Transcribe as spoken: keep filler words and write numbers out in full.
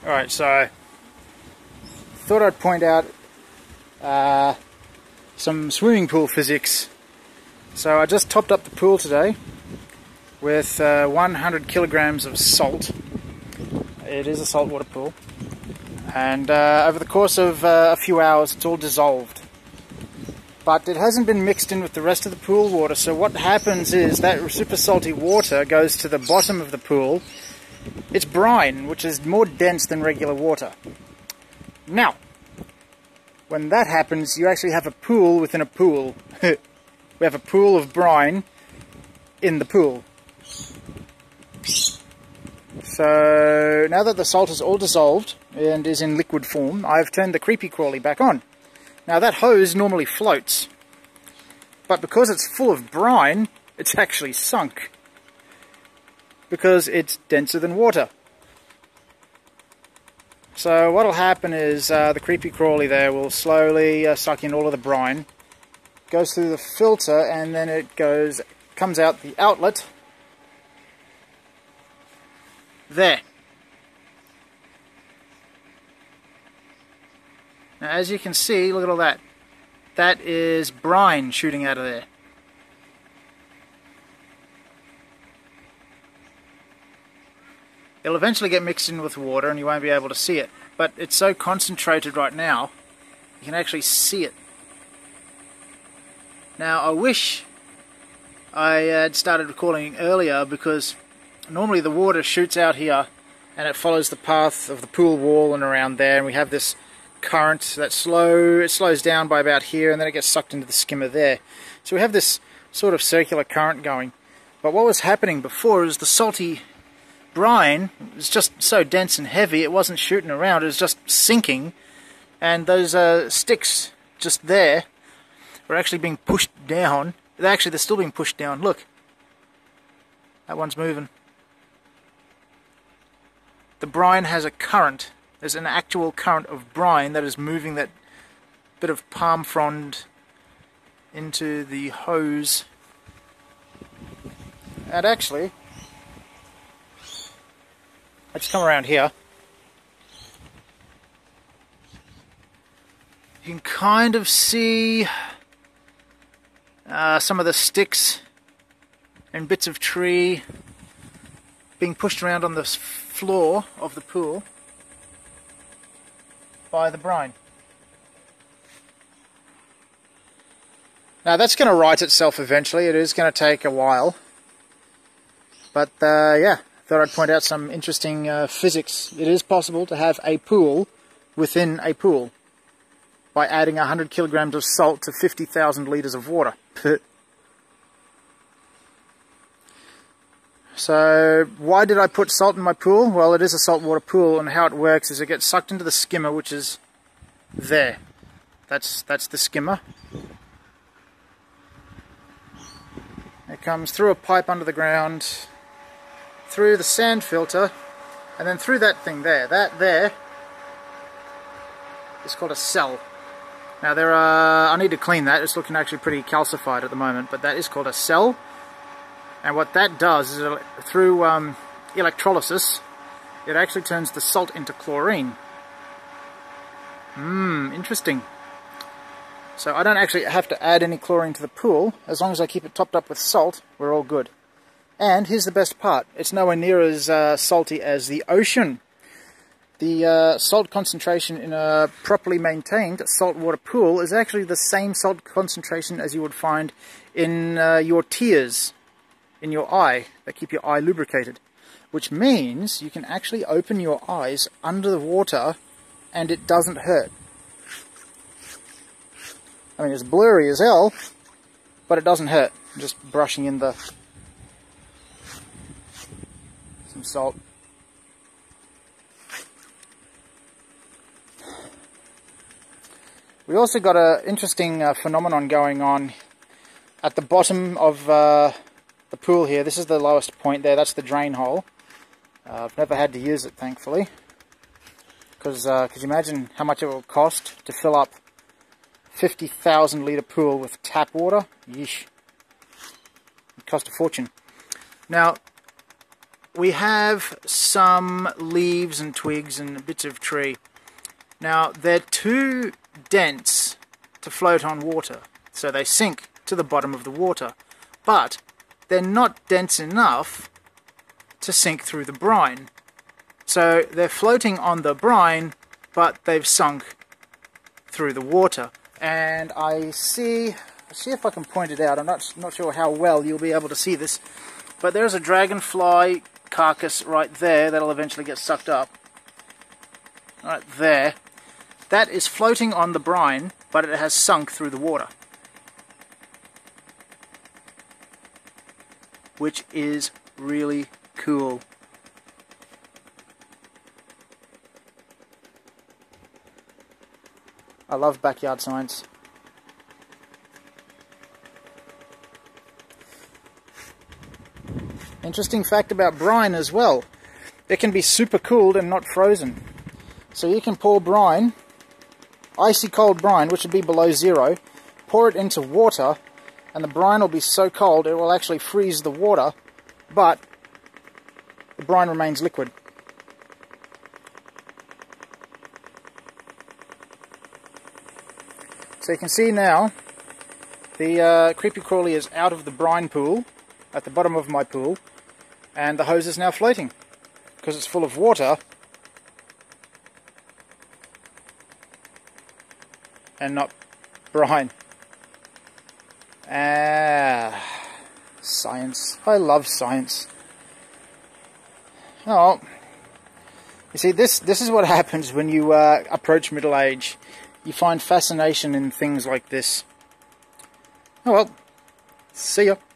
Alright, so thought I'd point out uh, some swimming pool physics. So I just topped up the pool today with uh, one hundred kilograms of salt. It is a saltwater pool, and uh, over the course of uh, a few hours it's all dissolved. But it hasn't been mixed in with the rest of the pool water, so what happens is that super salty water goes to the bottom of the pool. It's brine, which is more dense than regular water. Now, when that happens, you actually have a pool within a pool. We have a pool of brine in the pool. So, now that the salt is all dissolved and is in liquid form, I've turned the creepy crawly back on. Now that hose normally floats, but because it's full of brine, it's actually sunk. Because it's denser than water. So what'll happen is uh, the creepy crawly there will slowly uh, suck in all of the brine, goes through the filter, and then it goes, comes out the outlet. There. Now as you can see, look at all that. That is brine shooting out of there. It'll eventually get mixed in with water and you won't be able to see it. But it's so concentrated right now, you can actually see it. Now I wish I had started recording earlier, because normally the water shoots out here and it follows the path of the pool wall and around there, and we have this current that slow, it slows down by about here and then it gets sucked into the skimmer there. So we have this sort of circular current going. But what was happening before is the salty brine was just so dense and heavy, it wasn't shooting around, it was just sinking, and those uh, sticks just there were actually being pushed down. Actually, they're still being pushed down. Look, that one's moving. The brine has a current. There's an actual current of brine that is moving that bit of palm frond into the hose. And actually, let's come around here. You can kind of see uh, some of the sticks and bits of tree being pushed around on the floor of the pool by the brine. Now that's going to right itself eventually. It is going to take a while. But uh, yeah. Thought I'd point out some interesting uh, physics. It is possible to have a pool within a pool by adding one hundred kilograms of salt to fifty thousand litres of water. So why did I put salt in my pool? Well, it is a saltwater pool, and how it works is it gets sucked into the skimmer, which is there. That's, that's the skimmer. It comes through a pipe under the ground, through the sand filter, and then through that thing there. That there is called a cell. Now there are, I need to clean that, it's looking actually pretty calcified at the moment, but that is called a cell. And what that does is it, through um, electrolysis, it actually turns the salt into chlorine. Mmm, interesting. So I don't actually have to add any chlorine to the pool. As long as I keep it topped up with salt, we're all good. And here's the best part, it's nowhere near as uh, salty as the ocean. The uh, salt concentration in a properly maintained saltwater pool is actually the same salt concentration as you would find in uh, your tears in your eye that keep your eye lubricated. Which means you can actually open your eyes under the water and it doesn't hurt. I mean, it's blurry as hell, but it doesn't hurt. I'm just brushing in the some salt. We also got an interesting uh, phenomenon going on at the bottom of uh, the pool here. This is the lowest point there, that's the drain hole. Uh, I've never had to use it, thankfully, because uh, could you imagine how much it will cost to fill up fifty thousand litre pool with tap water? Yeesh. It cost a fortune. Now, we have some leaves and twigs and bits of tree. Now, they're too dense to float on water, so they sink to the bottom of the water. But they're not dense enough to sink through the brine. So they're floating on the brine, but they've sunk through the water. And I see, see if I can point it out. I'm not, not sure how well you'll be able to see this, but there's a dragonfly carcass right there that'll eventually get sucked up. Right there. That is floating on the brine, but it has sunk through the water. Which is really cool. I love backyard science. Interesting fact about brine as well. It can be super cooled and not frozen. So you can pour brine, icy cold brine, which would be below zero, pour it into water, and the brine will be so cold it will actually freeze the water, but the brine remains liquid. So you can see now, the uh, creepy crawly is out of the brine pool, at the bottom of my pool, and the hose is now floating, because it's full of water, and not brine. Ah, science. I love science. Oh, you see, this, this is what happens when you uh, approach middle age. You find fascination in things like this. Oh well, see ya.